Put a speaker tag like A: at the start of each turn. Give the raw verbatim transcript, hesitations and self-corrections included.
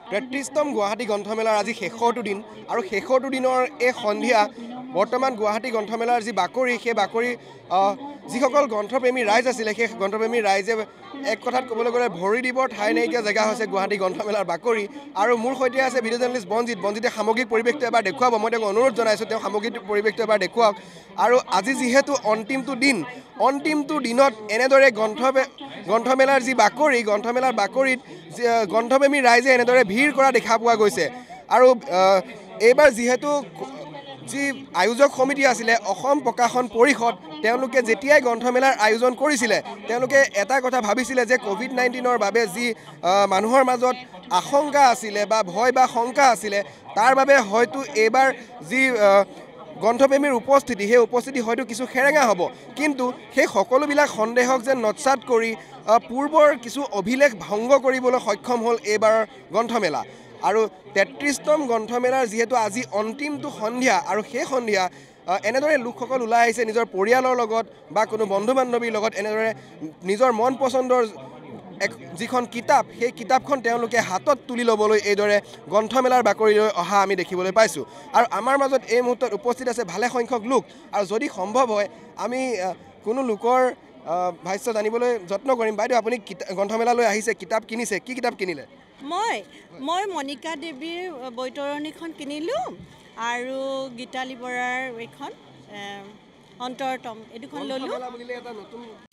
A: তেত্ৰিশতম গুৱাহাটী গ্ৰন্থমেলাৰ আজি শেষৰটো দিন আৰু শেষৰটো দিনৰ এই সন্ধিয়া বৰ্তমান গুৱাহাটী গ্ৰন্থমেলাৰ যি বাকৰি সেই বাকৰি যিসকল গ্ৰন্থপ্ৰেমী ৰাইজ আছিলে সেই গ্ৰন্থপ্ৰেমী ৰাইজে এক কথাত ক'বলৈ গ'লে ভৰি দিবৰ ঠাই নাইকিয়া জেগা হৈছে গুৱাহাটী গ্ৰন্থমেলাৰ বাকৰি। আৰু মোৰ সৈতে আছে ভিডিঅ' জাৰ্নেলিষ্ট বঞ্জিত বঞ্জিতে সামগ্ৰিক পৰিৱেশটো এবাৰ দেখুৱাব। মই তেওঁক অনুৰোধ জনাইছোঁ তেওঁ সামগ্ৰিক পৰিৱেশটো এবাৰ দেখুৱাওক। আৰু আজি যিহেতু অন্তিমটো দিন অন্তিমটো দিনত এনেদৰে গ্ৰন্থ গ্ৰন্থমেলাৰ যি বাকৰি গ্ৰন্থমেলাৰ বাকৰিত গ্ৰন্থপ্ৰেমী ৰাইজে এনেদৰে ভিৰ কৰা দেখা পোৱা গৈছে। আৰু এইবাৰ যিহেতু যি আয়োজক সমিতি আছিলে অসম প্ৰকাশন পৰিষদ তেওঁলোকে যেতিয়াই গ্ৰন্থমেলাৰ আয়োজন কৰিছিলে তেওঁলোকে এটা কথা ভাবিছিলে যে ক'ভিড নাইণ্টিনৰ বাবে যি মানুহৰ মাজত আশংকা আছিলে বা ভয় বা শংকা আছিলে তাৰ বাবে হয়তো এইবাৰ যি গ্ৰন্থপ্ৰেমীৰ উপস্থিতি সেই উপস্থিতি হয়তো কিছু সেৰেঙা হ'ব, কিন্তু সেই সকলোবিলাক সন্দেহক যেন নৎসাত কৰি পূৰ্বৰ কিছু অভিলেখ ভংগ কৰিবলৈ সক্ষম হ'ল এইবাৰৰ গ্ৰন্থমেলা। আৰু তেত্ৰিশতম গ্ৰন্থমেলাৰ যিহেতু আজি অন্তিমটো সন্ধিয়া আৰু সেই সন্ধিয়া এনেদৰে লোকসকল ওলাই আহিছে নিজৰ পৰিয়ালৰ লগত বা কোনো বন্ধু বান্ধৱীৰ লগত এনেদৰে নিজৰ মন পচন্দৰ এক যিখন কিতাপ সেই কিতাপখন তেওঁলোকে হাতত তুলি ল'বলৈ এইদৰে গ্ৰন্থমেলাৰ বাকৰিলৈ অহা আমি দেখিবলৈ পাইছোঁ। আৰু আমাৰ মাজত এই মুহূৰ্তত উপস্থিত আছে ভালে সংখ্যক লোক আৰু যদি সম্ভৱ হয় আমি কোনো লোকৰ ভাষ্য জানিবলৈ যত্ন কৰিম। বাইদেউ আপুনি গ্ৰন্থমেলালৈ আহিছে, কিতাপ কিনিছে, কি কিতাপ কিনিলে?
B: মই মই মণিকা দেৱীৰ বৈতৰণীখন কিনিলোঁ আৰু গীতালি বৰাৰ এইখন অন্তৰতম এই দুখন ল'লোঁ।